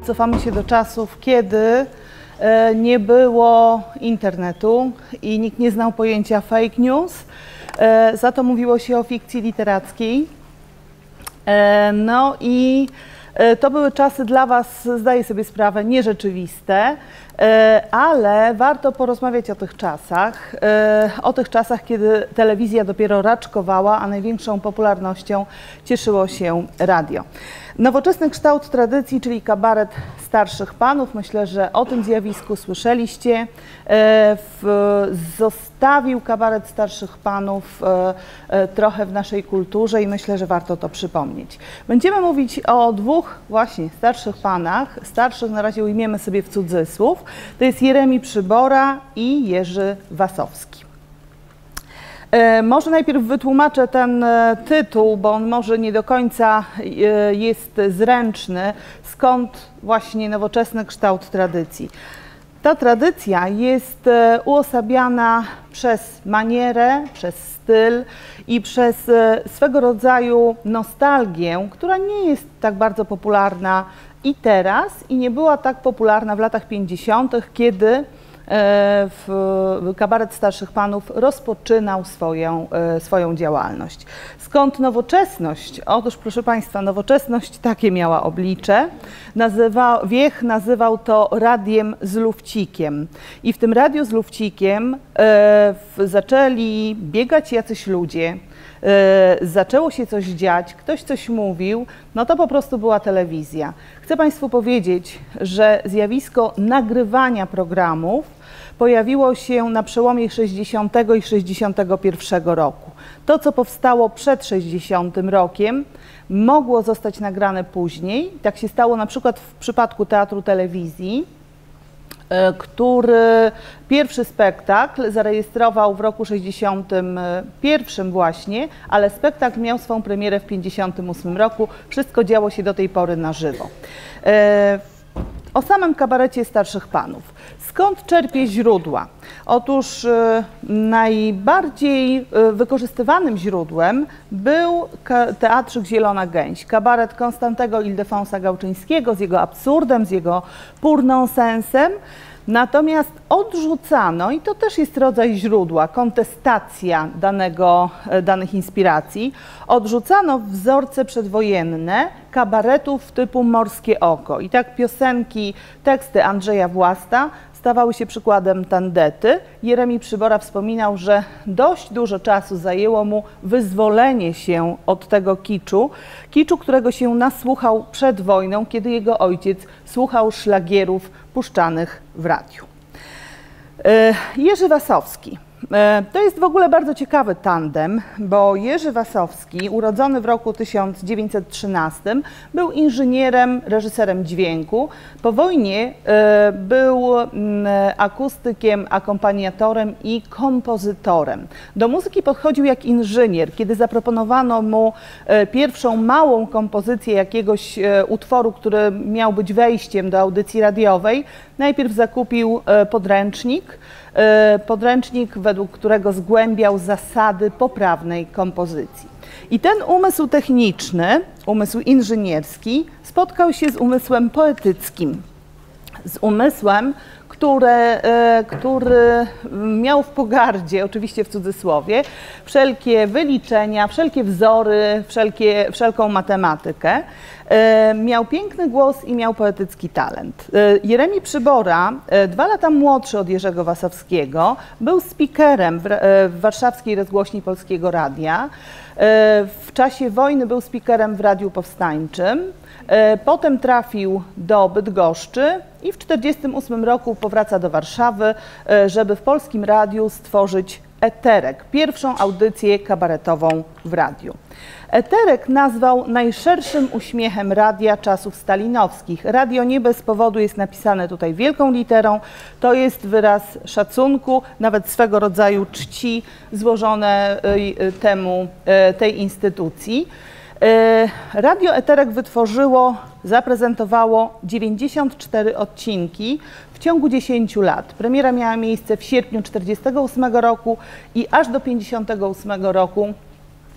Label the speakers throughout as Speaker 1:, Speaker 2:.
Speaker 1: Cofamy się do czasów, kiedy nie było internetu i nikt nie znał pojęcia fake news. Za to mówiło się o fikcji literackiej. No i to były czasy dla Was, zdaję sobie sprawę, nierzeczywiste, ale warto porozmawiać o tych czasach, kiedy telewizja dopiero raczkowała, a największą popularnością cieszyło się radio. Nowoczesny kształt tradycji, czyli kabaret starszych panów, myślę, że o tym zjawisku słyszeliście, zostawił kabaret starszych panów trochę w naszej kulturze i myślę, że warto to przypomnieć. Będziemy mówić o dwóch właśnie starszych panach, starszych na razie ujmiemy sobie w cudzysłów, to jest Jeremi Przybora i Jerzy Wasowski. Może najpierw wytłumaczę ten tytuł, bo on może nie do końca jest zręczny, skąd właśnie nowoczesny kształt tradycji. Ta tradycja jest uosabiana przez manierę, przez styl i przez swego rodzaju nostalgię, która nie jest tak bardzo popularna i teraz i nie była tak popularna w latach 50., kiedy kabaret starszych panów rozpoczynał swoją działalność. Skąd nowoczesność? Otóż, proszę Państwa, nowoczesność takie miała oblicze. Wiech nazywał to radiem z lufcikiem. I w tym radiu z lufcikiem zaczęli biegać jacyś ludzie, zaczęło się coś dziać, ktoś coś mówił, no to po prostu była telewizja. Chcę Państwu powiedzieć, że zjawisko nagrywania programów pojawiło się na przełomie 60 i 61 roku. To, co powstało przed 60 rokiem, mogło zostać nagrane później. Tak się stało na przykład w przypadku Teatru Telewizji, który pierwszy spektakl zarejestrował w roku 61 właśnie, ale spektakl miał swą premierę w 58 roku. Wszystko działo się do tej pory na żywo. O samym kabarecie starszych panów. Skąd czerpie źródła? Otóż najbardziej wykorzystywanym źródłem był Teatrzyk Zielona Gęś, kabaret Konstantego Ildefonsa Gałczyńskiego z jego absurdem, z jego pur nonsensem. Natomiast odrzucano, i to też jest rodzaj źródła, kontestacja danych inspiracji, odrzucano wzorce przedwojenne kabaretów typu Morskie Oko. I tak piosenki, teksty Andrzeja Własta stawały się przykładem tandety. Jeremi Przybora wspominał, że dość dużo czasu zajęło mu wyzwolenie się od tego kiczu, którego się nasłuchał przed wojną, kiedy jego ojciec słuchał szlagierów puszczanych w radiu. Jerzy Wasowski. To jest w ogóle bardzo ciekawy tandem, bo Jerzy Wasowski, urodzony w roku 1913, był inżynierem, reżyserem dźwięku. Po wojnie był akustykiem, akompaniatorem i kompozytorem. Do muzyki podchodził jak inżynier. Kiedy zaproponowano mu pierwszą małą kompozycję jakiegoś utworu, który miał być wejściem do audycji radiowej, najpierw zakupił podręcznik, według którego zgłębiał zasady poprawnej kompozycji. I ten umysł techniczny, umysł inżynierski spotkał się z umysłem poetyckim, z umysłem, który miał w pogardzie, oczywiście w cudzysłowie, wszelkie wyliczenia, wszelkie wzory, wszelką matematykę. Miał piękny głos i miał poetycki talent. Jeremi Przybora, 2 lata młodszy od Jerzego Wasowskiego, był speakerem w warszawskiej rozgłośni Polskiego Radia. W czasie wojny był speakerem w Radiu Powstańczym. Potem trafił do Bydgoszczy i w 1948 roku powraca do Warszawy, żeby w Polskim Radiu stworzyć Eterek, pierwszą audycję kabaretową w radiu. Eterek nazwał najszerszym uśmiechem radia czasów stalinowskich. Radio nie bez powodu jest napisane tutaj wielką literą. To jest wyraz szacunku, nawet swego rodzaju czci złożone tej instytucji. Radio Eterek zaprezentowało 94 odcinki w ciągu 10 lat. Premiera miała miejsce w sierpniu 1948 roku i aż do 1958 roku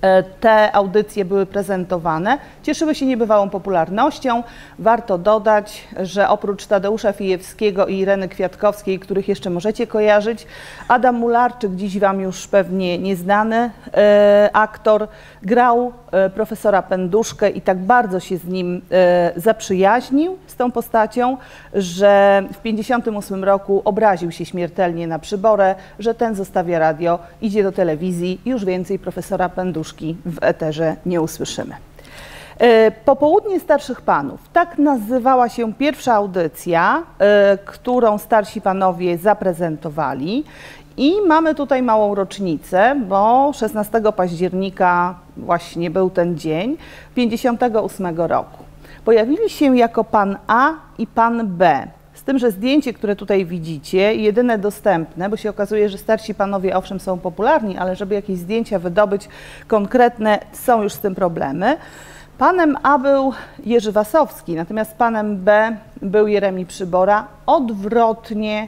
Speaker 1: te audycje były prezentowane, cieszyły się niebywałą popularnością. Warto dodać, że oprócz Tadeusza Fijewskiego i Ireny Kwiatkowskiej, których jeszcze możecie kojarzyć, Adam Mularczyk, dziś Wam już pewnie nieznany aktor, grał profesora Pęduszkę i tak bardzo się z nim zaprzyjaźnił, z tą postacią, że w 1958 roku obraził się śmiertelnie na Przyborę, że ten zostawia radio, idzie do telewizji, już więcej profesora Pęduszki w eterze nie usłyszymy. Popołudnie starszych panów. Tak nazywała się pierwsza audycja, którą starsi panowie zaprezentowali. I mamy tutaj małą rocznicę, bo 16 października właśnie był ten dzień, 1958 roku. Pojawili się jako pan A i pan B. Z tym, że zdjęcie, które tutaj widzicie, jedyne dostępne, bo się okazuje, że starsi panowie owszem są popularni, ale żeby jakieś zdjęcia wydobyć konkretne, są już z tym problemy. Panem A był Jerzy Wasowski, natomiast panem B był Jeremi Przybora, odwrotnie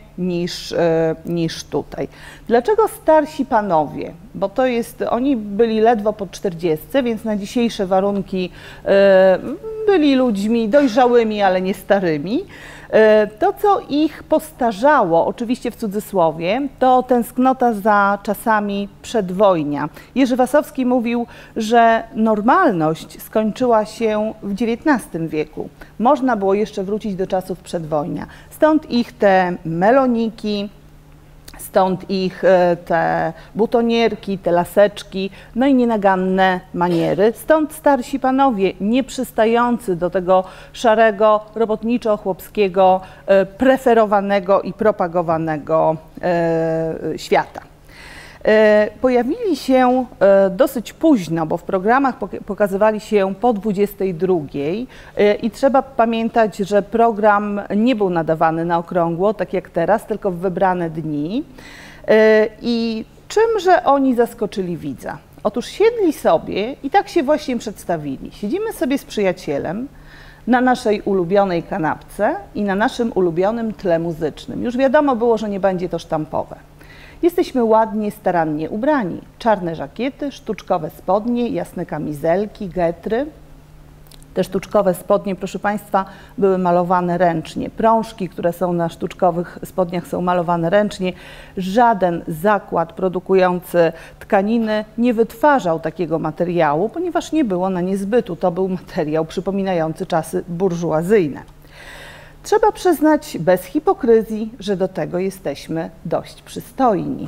Speaker 1: niż tutaj. Dlaczego starsi panowie? Bo to jest, oni byli ledwo po 40, więc na dzisiejsze warunki byli ludźmi dojrzałymi, ale nie starymi. To, co ich postarzało, oczywiście w cudzysłowie, to tęsknota za czasami przedwojnia. Jerzy Wasowski mówił, że normalność skończyła się w XIX wieku. Można było jeszcze wrócić do czasów przedwojnia. Stąd ich te meloniki, stąd ich te butonierki, te laseczki, no i nienaganne maniery. Stąd starsi panowie, nie przystający do tego szarego, robotniczo-chłopskiego, preferowanego i propagowanego świata. Pojawili się dosyć późno, bo w programach pokazywali się po 22 i trzeba pamiętać, że program nie był nadawany na okrągło, tak jak teraz, tylko w wybrane dni. I czymże oni zaskoczyli widza? Otóż siedli sobie i tak się właśnie przedstawili. Siedzimy sobie z przyjacielem na naszej ulubionej kanapce i na naszym ulubionym tle muzycznym. Już wiadomo było, że nie będzie to sztampowe. Jesteśmy ładnie, starannie ubrani. Czarne żakiety, sztuczkowe spodnie, jasne kamizelki, getry. Te sztuczkowe spodnie, proszę Państwa, były malowane ręcznie. Prążki, które są na sztuczkowych spodniach, są malowane ręcznie. Żaden zakład produkujący tkaniny nie wytwarzał takiego materiału, ponieważ nie było na nie zbytu. To był materiał przypominający czasy burżuazyjne. Trzeba przyznać bez hipokryzji, że do tego jesteśmy dość przystojni.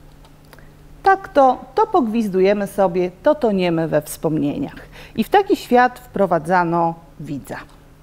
Speaker 1: Tak to pogwizdujemy sobie, to toniemy we wspomnieniach. I w taki świat wprowadzano widza.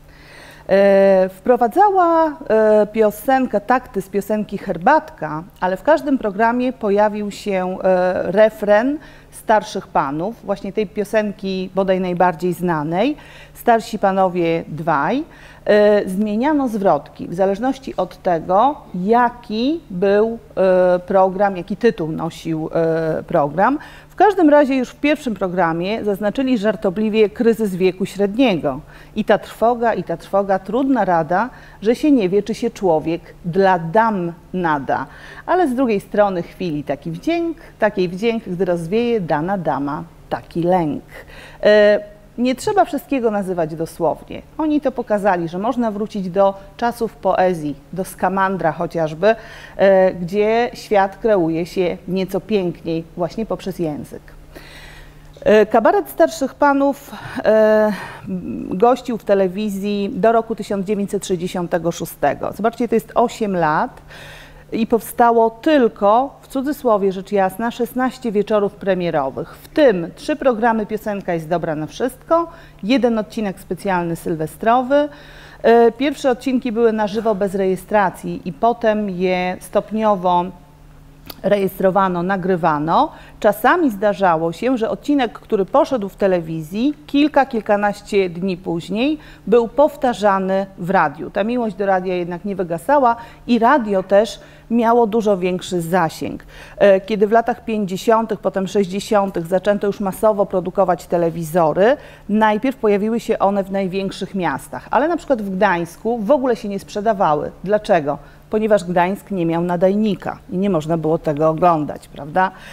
Speaker 1: Wprowadzała piosenkę, takty z piosenki Herbatka, ale w każdym programie pojawił się refren starszych panów, właśnie tej piosenki bodaj najbardziej znanej, Starsi panowie dwaj. Zmieniano zwrotki w zależności od tego, jaki był program, jaki tytuł nosił program. W każdym razie już w pierwszym programie zaznaczyli żartobliwie kryzys wieku średniego. I ta trwoga, trudna rada, że się nie wie, czy się człowiek dla dam nada. Ale z drugiej strony chwili takiej wdzięk, gdy rozwieje dana dama taki lęk. Nie trzeba wszystkiego nazywać dosłownie. Oni to pokazali, że można wrócić do czasów poezji, do Skamandra chociażby, gdzie świat kreuje się nieco piękniej właśnie poprzez język. Kabaret starszych panów gościł w telewizji do roku 1966. Zobaczcie, to jest 8 lat. I powstało tylko, w cudzysłowie rzecz jasna, 16 wieczorów premierowych, w tym 3 programy Piosenka jest dobra na wszystko, 1 odcinek specjalny sylwestrowy. Pierwsze odcinki były na żywo bez rejestracji i potem je stopniowo rejestrowano, nagrywano. Czasami zdarzało się, że odcinek, który poszedł w telewizji, kilkanaście dni później był powtarzany w radiu. Ta miłość do radia jednak nie wygasała i radio też miało dużo większy zasięg. Kiedy w latach 50., potem 60. zaczęto już masowo produkować telewizory, najpierw pojawiły się one w największych miastach, ale na przykład w Gdańsku w ogóle się nie sprzedawały. Dlaczego? Ponieważ Gdańsk nie miał nadajnika i nie można było tego oglądać, prawda?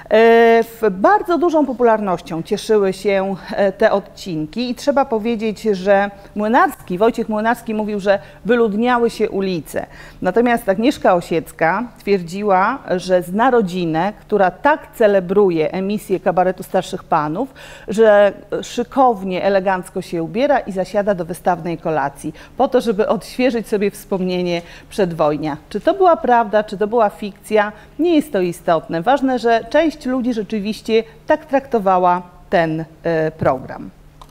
Speaker 1: Bardzo dużą popularnością cieszyły się te odcinki i trzeba powiedzieć, że Wojciech Młynarski mówił, że wyludniały się ulice. Natomiast Agnieszka Osiecka twierdziła, że zna rodzinę, która tak celebruje emisję kabaretu starszych panów, że szykownie, elegancko się ubiera i zasiada do wystawnej kolacji, po to, żeby odświeżyć sobie wspomnienie przedwojnia. Czy to była prawda, czy to była fikcja, nie jest to istotne. Ważne, że część ludzi rzeczywiście tak traktowała ten program.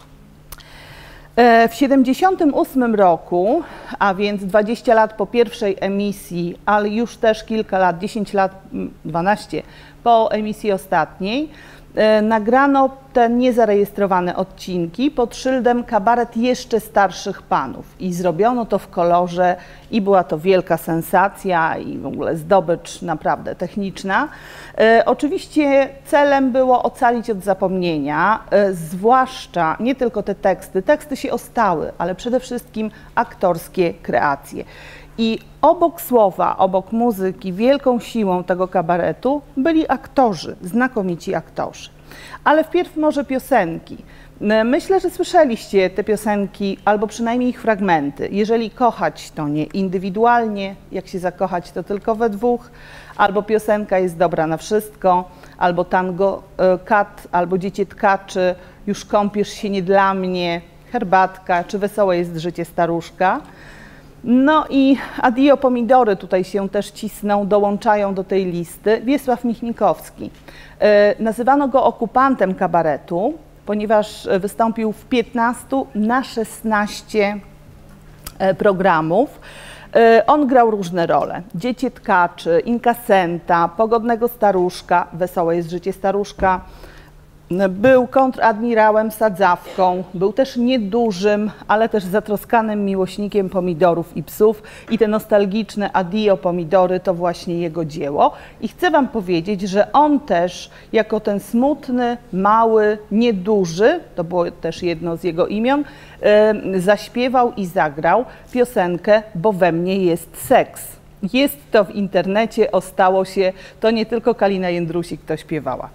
Speaker 1: W 1978 roku, a więc 20 lat po pierwszej emisji, ale już też kilka lat, 10 lat, 12 po emisji ostatniej, nagrano te niezarejestrowane odcinki pod szyldem Kabaret jeszcze starszych panów i zrobiono to w kolorze i była to wielka sensacja i w ogóle zdobycz naprawdę techniczna. Oczywiście celem było ocalić od zapomnienia, zwłaszcza nie tylko te teksty się ostały, ale przede wszystkim aktorskie kreacje. I obok słowa, obok muzyki, wielką siłą tego kabaretu byli aktorzy, znakomici aktorzy. Ale wpierw może piosenki. Myślę, że słyszeliście te piosenki, albo przynajmniej ich fragmenty. Jeżeli kochać, to nie indywidualnie, jak się zakochać, to tylko we dwóch, albo piosenka jest dobra na wszystko, albo tango kat, albo dziecię tkaczy, już kąpiesz się nie dla mnie, herbatka, czy wesołe jest życie staruszka. No i Adio Pomidory tutaj się też cisną, dołączają do tej listy. Wiesław Michnikowski. Nazywano go okupantem kabaretu, ponieważ wystąpił w 15 na 16 programów. On grał różne role. Dziecię tkaczy, inkasenta, pogodnego staruszka, wesołe jest życie staruszka. Był kontradmirałem sadzawką, był też niedużym, ale też zatroskanym miłośnikiem pomidorów i psów i te nostalgiczne Adio Pomidory to właśnie jego dzieło. I chcę wam powiedzieć, że on też jako ten smutny, mały, nieduży, to było też jedno z jego imion, zaśpiewał i zagrał piosenkę Bo we mnie jest seks. Jest to w internecie, ostało się, to nie tylko Kalina Jędrusik to śpiewała.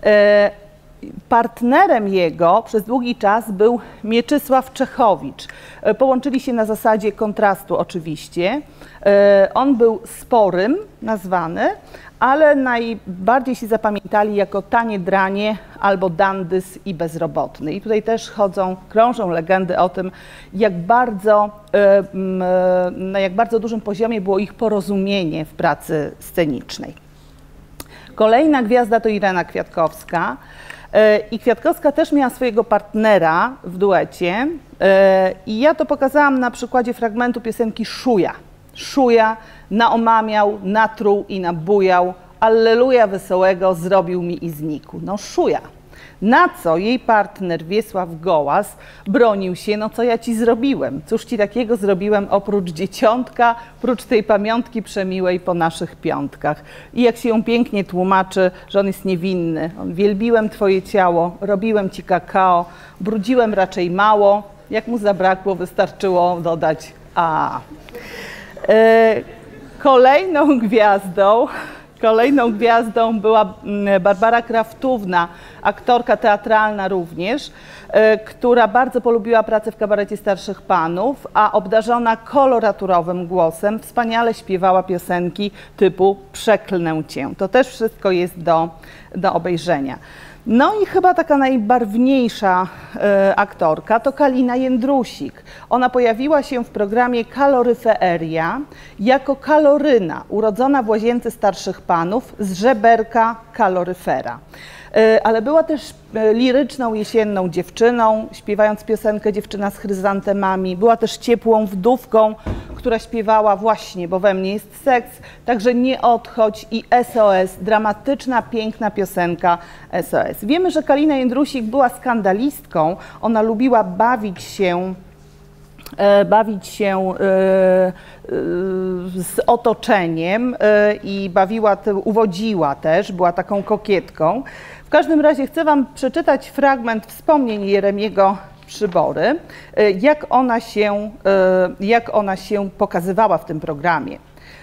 Speaker 1: Partnerem jego przez długi czas był Mieczysław Czechowicz. Połączyli się na zasadzie kontrastu oczywiście. On był sporym nazwany, ale najbardziej się zapamiętali jako Tanie Dranie albo Dandys i Bezrobotny. I tutaj też krążą legendy o tym, na jak bardzo dużym poziomie było ich porozumienie w pracy scenicznej. Kolejna gwiazda to Irena Kwiatkowska. I Kwiatkowska też miała swojego partnera w duecie i ja to pokazałam na przykładzie fragmentu piosenki Szuja. Szuja naomamiał, natruł i nabujał, alleluja wesołego zrobił mi i znikł. No Szuja. Na co jej partner Wiesław Gołas bronił się, no co ja ci zrobiłem? Cóż ci takiego zrobiłem oprócz dzieciątka, oprócz tej pamiątki przemiłej po naszych piątkach. I jak się ją pięknie tłumaczy, że on jest niewinny. On wielbiłem twoje ciało, robiłem ci kakao, brudziłem raczej mało. Jak mu zabrakło, wystarczyło dodać a. Kolejną gwiazdą była Barbara Kraftówna, aktorka teatralna również, która bardzo polubiła pracę w kabarecie starszych panów, a obdarzona koloraturowym głosem wspaniale śpiewała piosenki typu Przeklnę cię. To też wszystko jest do obejrzenia. No i chyba taka najbarwniejsza aktorka to Kalina Jędrusik. Ona pojawiła się w programie Kaloryferia jako kaloryna, urodzona w łazience starszych panów z żeberka kaloryfera. Ale była też liryczną, jesienną dziewczyną, śpiewając piosenkę Dziewczyna z chryzantemami. Była też ciepłą wdówką, która śpiewała właśnie Bo we mnie jest seks, także Nie odchodź i SOS, dramatyczna, piękna piosenka SOS. Wiemy, że Kalina Jędrusik była skandalistką, ona lubiła bawić się z otoczeniem i uwodziła też, była taką kokietką. W każdym razie chcę wam przeczytać fragment wspomnień Jeremiego Przybory, jak ona się pokazywała w tym programie.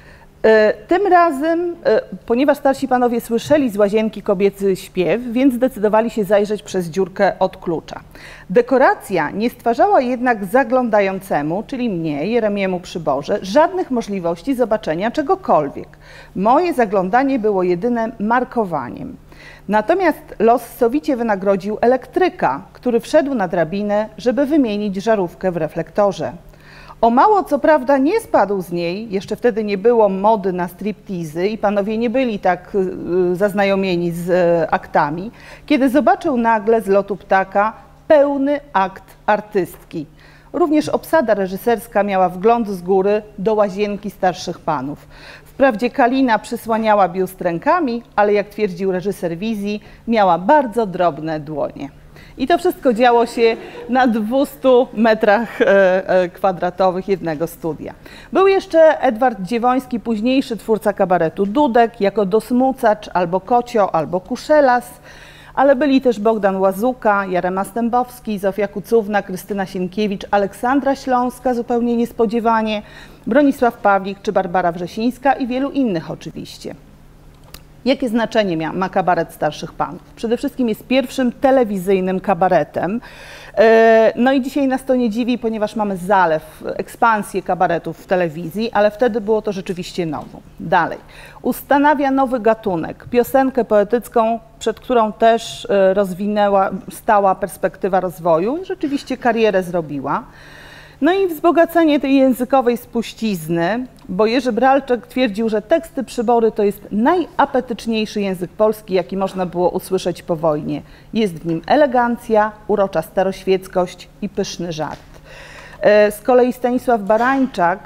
Speaker 1: Tym razem, ponieważ starsi panowie słyszeli z łazienki kobiecy śpiew, więc zdecydowali się zajrzeć przez dziurkę od klucza. Dekoracja nie stwarzała jednak zaglądającemu, czyli mnie, Jeremiemu Przyborze, żadnych możliwości zobaczenia czegokolwiek. Moje zaglądanie było jedyne markowaniem. Natomiast los sowicie wynagrodził elektryka, który wszedł na drabinę, żeby wymienić żarówkę w reflektorze. O mało co prawda nie spadł z niej, jeszcze wtedy nie było mody na striptizy i panowie nie byli tak zaznajomieni z aktami, kiedy zobaczył nagle z lotu ptaka pełny akt artystki. Również obsada reżyserska miała wgląd z góry do łazienki starszych panów. Wprawdzie Kalina przysłaniała biust rękami, ale jak twierdził reżyser wizji, miała bardzo drobne dłonie. I to wszystko działo się na 200 metrach kwadratowych jednego studia. Był jeszcze Edward Dziewoński, późniejszy twórca kabaretu Dudek, jako dosmucacz albo Kocio, albo Kuszelas, ale byli też Bogdan Łazuka, Jarema Stębowski, Zofia Kucówna, Krystyna Sienkiewicz, Aleksandra Śląska, zupełnie niespodziewanie, Bronisław Pawlik czy Barbara Wrzesińska i wielu innych oczywiście. Jakie znaczenie ma kabaret starszych panów? Przede wszystkim jest pierwszym telewizyjnym kabaretem. No i dzisiaj nas to nie dziwi, ponieważ mamy zalew, ekspansję kabaretów w telewizji, ale wtedy było to rzeczywiście nowo. Dalej. Ustanawia nowy gatunek, piosenkę poetycką, przed którą też stała perspektywa rozwoju i rzeczywiście karierę zrobiła. No i wzbogacenie tej językowej spuścizny, bo Jerzy Bralczek twierdził, że teksty Przybory to jest najapetyczniejszy język polski, jaki można było usłyszeć po wojnie. Jest w nim elegancja, urocza staroświeckość i pyszny żart. Z kolei Stanisław Barańczak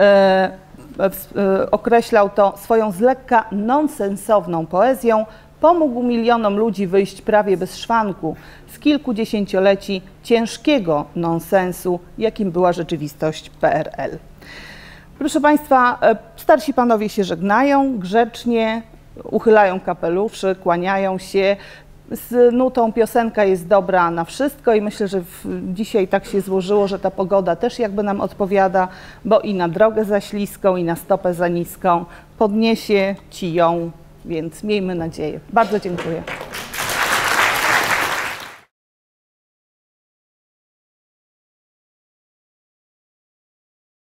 Speaker 1: określał to swoją z lekka nonsensowną poezją, pomógł milionom ludzi wyjść prawie bez szwanku z kilkudziesięcioleci ciężkiego nonsensu, jakim była rzeczywistość PRL. Proszę Państwa, starsi panowie się żegnają grzecznie, uchylają kapeluszy, kłaniają się. Z nutą piosenka jest dobra na wszystko i myślę, że dzisiaj tak się złożyło, że ta pogoda też jakby nam odpowiada, bo i na drogę za śliską, i na stopę za niską podniesie ci ją, więc miejmy nadzieję. Bardzo dziękuję.